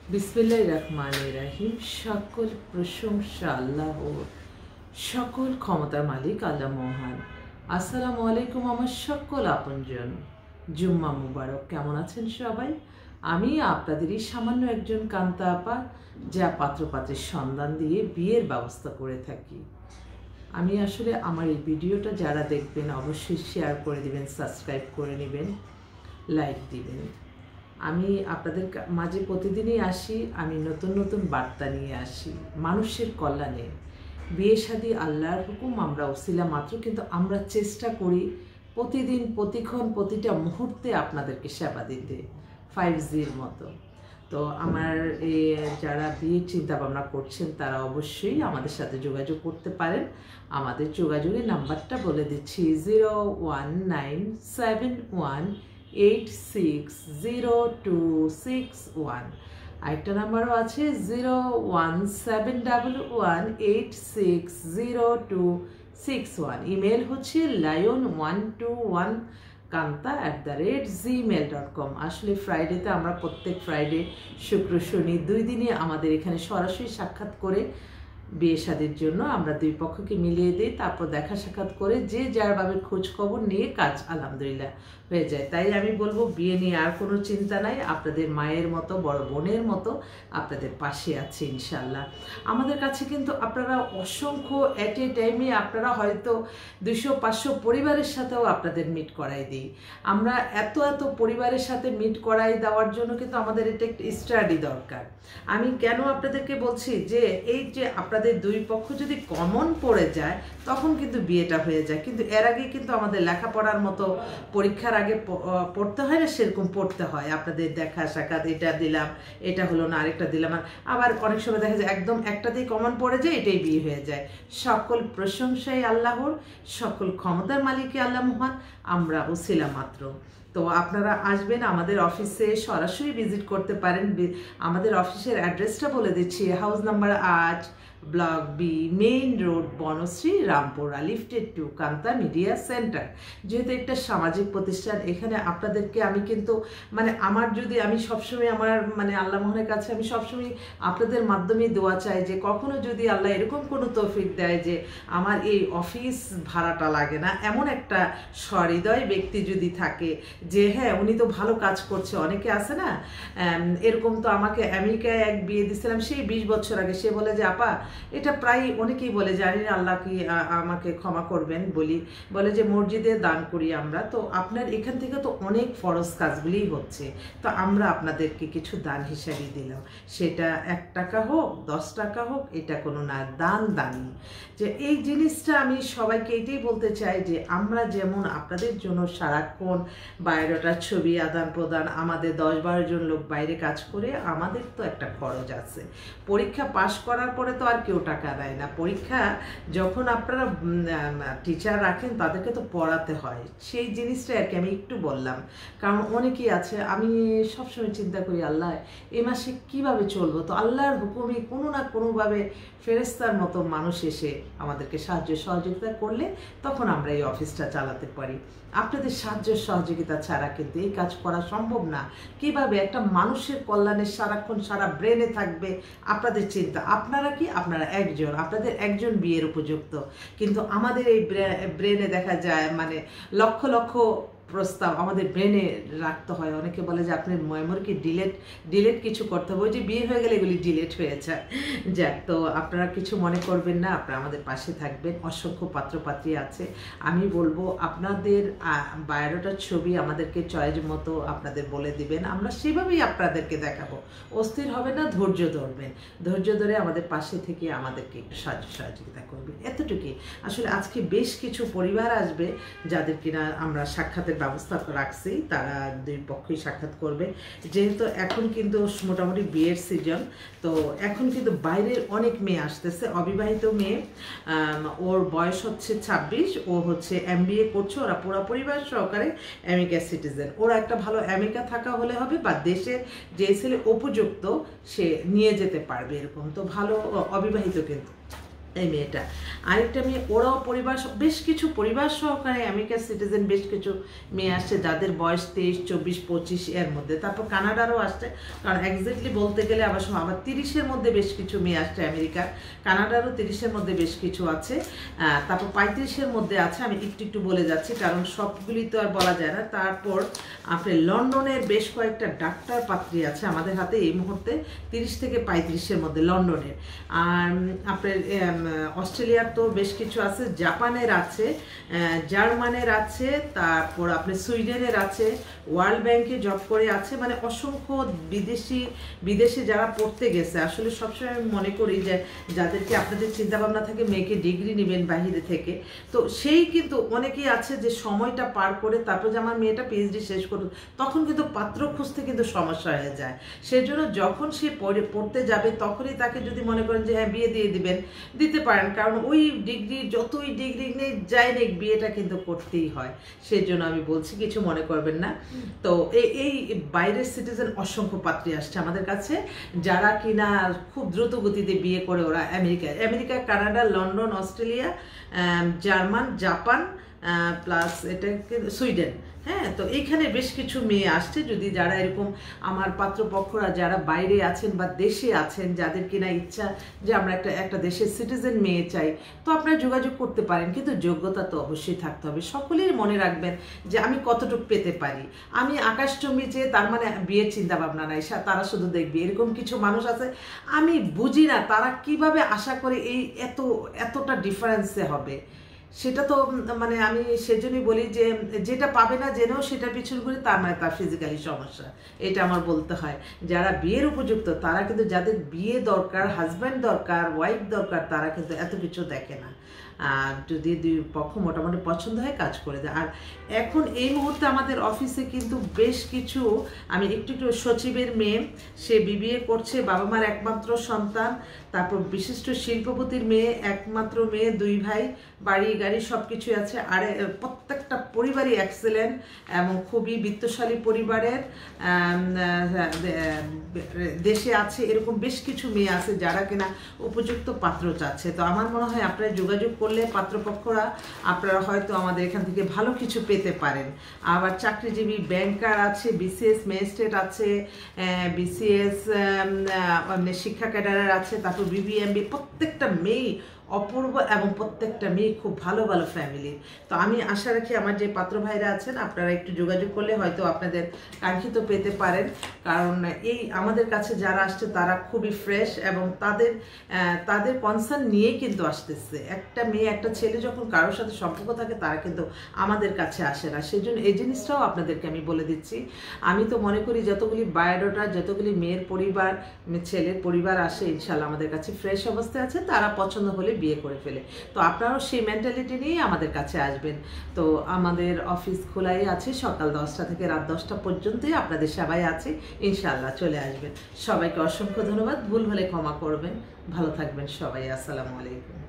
বিসমিল্লাহির রহমানির রহিম। সকল প্রশংসা আল্লাহর, সকল ক্ষমতার মালিক আল্লাহ মহান। আসসালামু আলাইকুম আমার সকল আপনজন। জুম্মা মুবারক। কেমন আছেন সবাই? আমি আপনাদেরই সামান্য একজন কান্তা আপা, যা পাত্রপাত্রের সন্ধান দিয়ে বিয়ের ব্যবস্থা করে থাকি। আমি আসলে আমার এই ভিডিওটা যারা দেখবেন অবশ্যই শেয়ার করে দিবেন, সাবস্ক্রাইব করে নেবেন, লাইক দিবেন। আমি আপনাদের মাঝে প্রতিদিনই আসি, আমি নতুন নতুন বার্তা নিয়ে আসি মানুষের কল্যাণে। বিয়ে শাদী আল্লাহর হুকুম, আমরা ওসিলা মাত্র, কিন্তু আমরা চেষ্টা করি প্রতিদিন প্রতিক্ষণ প্রতিটা মুহূর্তে আপনাদেরকে সেবা দিতে 5G'র মতো। তো আমার এই যারা বিয়ের চিন্তা ভাবনা করছেন তারা অবশ্যই আমাদের সাথে যোগাযোগ করতে পারেন। আমাদের যোগাযোগের নাম্বারটা বলে দিচ্ছি 01971860261। আরেকটা নাম্বারও আছে 01711860261। ইমেল হচ্ছে lion121kanta@gmail.com। আসলে ফ্রাইডেতে আমরা প্রত্যেক ফ্রাইডে, শুক্র, শনি 2 দিনই আমাদের এখানে সরাসরি সাক্ষাৎ করে বিয়ে শাদীর জন্য আমরা দুই পক্ষকে মিলিয়ে দিই। তারপর দেখা সাক্ষাৎ করে যে যার ভাবে খোঁজ খবর নিয়ে কাজ আলহামদুলিল্লাহ হয়ে যায়। তাই আমি বলবো বিয়ে নিয়ে আর কোনো চিন্তা নাই, আপনাদের মায়ের মতো, বড় বোনের মতো আপনাদের পাশে আছে ইনশাল্লাহ। আমাদের কাছে কিন্তু আপনারা অসংখ্য এট এ টাইমে আপনারা হয়তো 200-500 পরিবারের সাথেও আপনাদের মিট করাই দিই। আমরা এত পরিবারের সাথে মিট করাই দেওয়ার জন্য কিন্তু আমাদের এটা একটা স্টাডি দরকার। আমি কেন আপনাদেরকে বলছি যে এই যে আপনাদের দুই পক্ষ যদি কমন পড়ে যায় তখন কিন্তু বিয়েটা হয়ে যায়, কিন্তু এর আগে কিন্তু আমাদের লেখাপড়ার মতো পরীক্ষার আগে পড়তে হয় না, সেরকম পড়তে হয়। আপনাদের দেখা সাক্ষাৎ, এটা দিলাম, এটা হলো না, আরেকটা দিলাম, আবার অনেক সময় দেখা যায় একদম একটাতেই কমন পড়ে যায়, এটাই বিয়ে হয়ে যায়। সকল প্রশংসাই আল্লাহর, সকল ক্ষমতার মালিকই আল্লাহ মহান, আমরা ওসিলা মাত্র। তো আপনারা আসবেন আমাদের অফিসে, সরাসরি ভিজিট করতে পারেন। আমাদের অফিসের অ্যাড্রেসটা বলে দিচ্ছি, house number 8, block B, main road, Banasree, Rampura, lifted 2, Kanta media centre. যেহেতু একটা সামাজিক প্রতিষ্ঠান, এখানে আপনাদেরকে আমি কিন্তু আমি সবসময় আমার আল্লাহ মোহনের কাছে আমি সবসময় আপনাদের মাধ্যমে দোয়া চাই যে কখনো যদি আল্লাহ এরকম কোনো তৌফিক দেয় যে আমার এই অফিস ভাড়াটা লাগে না, এমন একটা সহৃদয় ব্যক্তি যদি থাকে যে হ্যাঁ উনি তো ভালো কাজ করছে। অনেকে আছে না এরকম, তো আমাকে আমেরিকায় এক বিয়ে দিয়েছিলাম সেই 20 বছর আগে। সে বলে যে আপা, এটা প্রায় অনেকেই বলে, জানি না আল্লাহ কি আমাকে ক্ষমা করবেন, বলে যে মসজিদে দান করি আমরা, তো আপনার এখান থেকে তো অনেক ফরজ কাজগুলিই হচ্ছে, তো আমরা আপনাদেরকে কিছু দান হিসাবে দিলাম, সেটা 1 টাকা হোক 10 টাকা হোক, এটা কোনো না, দানই। যে এই জিনিসটা আমি সবাইকে এটাই বলতে চাই যে আমরা যেমন আপনাদের জন্য সারাক্ষণ বায়োডাটার ছবি আদান প্রদান, আমাদের 10-12 জন লোক বাইরে কাজ করে, আমাদের তো একটা খরচ আছে। পরীক্ষা পাশ করার পরে তো আর কেউ টাকা দেয় না। পরীক্ষা যখন আপনারা টিচার রাখেন তাদেরকে তো পড়াতে হয়, সেই জিনিসটা আর কি আমি একটু বললাম। কারণ অনেকেই আছে, আমি সবসময় চিন্তা করি আল্লাহ এই মাসে কিভাবে চলবো, তো আল্লাহর হুকুমে কোনো না কোনোভাবে ফেরেস্তার মতো মানুষ এসে আমাদেরকে সাহায্য সহযোগিতা করলে তখন আমরা এই অফিসটা চালাতে পারি। আপনাদের সাহায্য সহযোগিতা ছাড়া কিন্তু এই কাজ করা সম্ভব না। কিভাবে একটা মানুষের কল্যাণে সারাক্ষণ সারা ব্রেনে থাকবে আপনাদের চিন্তা। আপনারা কি, আপনারা একজন, আপনাদের একজন বিয়ের উপযুক্ত, কিন্তু আমাদের এই ব্রেনে দেখা যায় লক্ষ লক্ষ প্রস্তাব আমাদের ব্রেনে রাখতে হয়। অনেকে বলে যে আপনার মেমোরিকে ডিলেট কিছু করতে হবে, ওই যে বিয়ে হয়ে গেলে এগুলি ডিলেট হয়ে যায়। যাক, তো আপনারা কিছু মনে করবেন না, আপনারা আমাদের পাশে থাকবেন। অসংখ্য পাত্রপাত্রী আছে। আমি বলবো আপনাদের বায়োডাটার ছবি আমাদেরকে চয়েস মতো আপনাদের বলে দিবেন, আমরা সেভাবেই আপনাদেরকে দেখাবো। অস্থির হবে না, ধৈর্য ধরবেন, ধৈর্য ধরে আমাদের পাশে থেকে আমাদেরকে একটু সাহায্য সহযোগিতা করবেন, এতটুকুই। আসলে আজকে বেশ কিছু পরিবার আসবে যাদের কিনা আমরা সাক্ষাতের ব্যবস্থা রাখছি, তারা দুই পক্ষই সাক্ষাৎ করবে। যেহেতু এখন কিন্তু মোটামুটি বিয়ের সিজন, তো এখন কিন্তু বাইরের অনেক মেয়ে আসতেছে, অবিবাহিত মেয়ে। ওর বয়স হচ্ছে 26, ও হচ্ছে MBA করছে, ওরা পুরো পরিবার সহকারে আমেরিকা সিটিজেন। ওরা একটা ভালো আমেরিকা থাকা হলে হবে, বা দেশের যে ছেলে উপযুক্ত সে নিয়ে যেতে পারবে, এরকম। তো ভালো অবিবাহিত কিন্তু এই মেয়েটা। আরেকটা মেয়ে, ওরাও পরিবার, বেশ কিছু পরিবার সহকারে আমেরিকার সিটিজেন বেশ কিছু মেয়ে আসছে যাদের বয়স 23, 24, 25 এর মধ্যে। তারপর কানাডারও আসছে, কারণ এক্স্যাক্টলি বলতে গেলে আবার 30-এর মধ্যে বেশ কিছু মেয়ে আসছে আমেরিকার। কানাডারও 30-এর মধ্যে বেশ কিছু আছে। তারপর 35-এর মধ্যে আছে। আমি একটু বলে যাচ্ছি কারণ সবগুলি তো আর বলা যায় না। তারপর আপনার লন্ডনের বেশ কয়েকটা ডাক্তার পাত্রী আছে আমাদের হাতে এই মুহূর্তে, 30 থেকে 35-এর মধ্যে লন্ডনের। আর আপনার অস্ট্রেলিয়ার তো বেশ কিছু আছে, জাপানের আছে, জার্মানের আছে, তারপর আপনার সুইডেনের আছে, ওয়ার্ল্ড ব্যাংকে জব করে আছে, মানে অসংখ্য বিদেশে যারা পড়তে গেছে। আসলে সবসময় আমি মনে করি যে যাদেরকে আপনাদের চিন্তাভাবনা থাকে মেয়েকে ডিগ্রি নেবেন বাহিরে থেকে, তো সেই কিন্তু অনেকেই আছে যে সময়টা পার করে তারপর যে আমার মেয়েটা পিএইচডি শেষ করুক, তখন কিন্তু পাত্র খুঁজতে কিন্তু সমস্যা হয়ে যায়। সেই জন্য যখন সে পড়তে যাবে তখনই তাকে যদি মনে করেন যে হ্যাঁ বিয়ে দিয়ে দিতে পারেন, কারণ ওই ডিগ্রি যতই ডিগ্রি নেই যাই নেই বিয়েটা কিন্তু করতেই হয়। সেই জন্য আমি বলছি, কিছু মনে করবেন না। তো এই বাইরের সিটিজেন অসংখ্য পাত্রী আসছে আমাদের কাছে, যারা কিনা খুব দ্রুত গতিতে বিয়ে করে ওরা America, Canada, London, Australia, German, Japan, plus এটা সুইডেন। হ্যাঁ, তো এইখানে বেশ কিছু মেয়ে আসছে। যদি যারা এরকম আমার পাত্রপক্ষরা যারা বাইরে আছেন বা দেশে আছেন, যাদের কিনা ইচ্ছা যে আমরা একটা দেশের সিটিজেন মেয়ে চাই, তো আপনারা যোগাযোগ করতে পারেন, কিন্তু যোগ্যতা তো অবশ্যই থাকতে হবে। সকলেই মনে রাখবেন যে আমি কতটুকু পেতে পারি। আমি আকাশচুম্বী চেয়ে তার মানে বিয়ের চিন্তা ভাবনা নাই, তারা শুধু দেখবে। এরকম কিছু মানুষ আছে, আমি বুঝি না তারা কিভাবে আশা করে এই এতটা ডিফারেন্সে হবে। সেটা তো মানে আমি সেজন্যই বলি যে যেটা পাবে না জেনেও সেটা পিছন করে, তার মানে তার ফিজিক্যালি সমস্যা। এটা আমার বলতে হয়। যারা বিয়ের উপযুক্ত তারা কিন্তু, যাদের বিয়ে দরকার, হাজব্যান্ড দরকার, ওয়াইফ দরকার, তারা কিন্তু এত কিছু দেখে না। যদি দুই পক্ষ মোটামুটি পছন্দ হয় কাজ করে দেয়। আর এখন এই মুহূর্তে আমাদের অফিসে কিন্তু বেশ কিছু, আমি একটু সচিবের মেয়ে, সে বিবিএ করছে, বাবা মার একমাত্র সন্তান, তারপর বিশিষ্ট শিল্পপতির মেয়ে, একমাত্র মেয়ে, 2 ভাই, বাড়ি গাড়ি সব কিছুই আছে। আর প্রত্যেকটা পরিবারই এক্সেলেন্ট এবং খুবই বিত্তশালী পরিবারের দেশে আছে। এরকম বেশ কিছু মেয়ে আছে যারা কিনা উপযুক্ত পাত্র চাচ্ছে। তো আমার মনে হয় আপনারা যোগাযোগ করলে পাত্রপক্ষরা আপনারা হয়তো আমাদের এখান থেকে ভালো কিছু পেতে পারেন। আবার চাকরিজীবী ব্যাংকার আছে, বিসিএস ম্যাজিস্ট্রেট আছে, বিসিএস শিক্ষা ক্যাডারের আছে, তারপর বিবিএমবি, প্রত্যেকটা মেয়ে অপূর্ব এবং প্রত্যেকটা মেয়ে খুব ভালো ভালো ফ্যামিলির। তো আমি আশা রাখি আমার যে পাত্র ভাইরা আছেন আপনারা একটু যোগাযোগ করলে হয়তো আপনাদের কাঙ্ক্ষিত পেতে পারেন। কারণ এই আমাদের কাছে যারা আসছে তারা খুবই ফ্রেশ এবং তাদের কনসার্ন নিয়েই কিন্তু আসতেছে। একটা মেয়ে একটা ছেলে যখন কারোর সাথে সম্পর্ক থাকে তারা কিন্তু আমাদের কাছে আসে না। সেই জন্য এই জিনিসটাও আপনাদেরকে আমি বলে দিচ্ছি। আমি তো মনে করি যতগুলি বায়োডাটা, যতগুলি মেয়ের পরিবার, ছেলের পরিবার আসে ইনশাল্লাহ আমাদের কাছে ফ্রেশ অবস্থায় আছে, তারা পছন্দ হলে বিয়ে করে ফেলে। তো আপনারাও সেই মেন্টালিটি নিয়ে আমাদের কাছে আসবেন। তো আমাদের অফিস খোলাই আছে সকাল 10টা থেকে রাত 10টা পর্যন্তই, আপনাদের সেবায় আছে, ইনশাআল্লাহ চলে আসবেন। সবাইকে অসংখ্য ধন্যবাদ। ভুল হলে ক্ষমা করবেন। ভালো থাকবেন সবাই। আসসালামু আলাইকুম।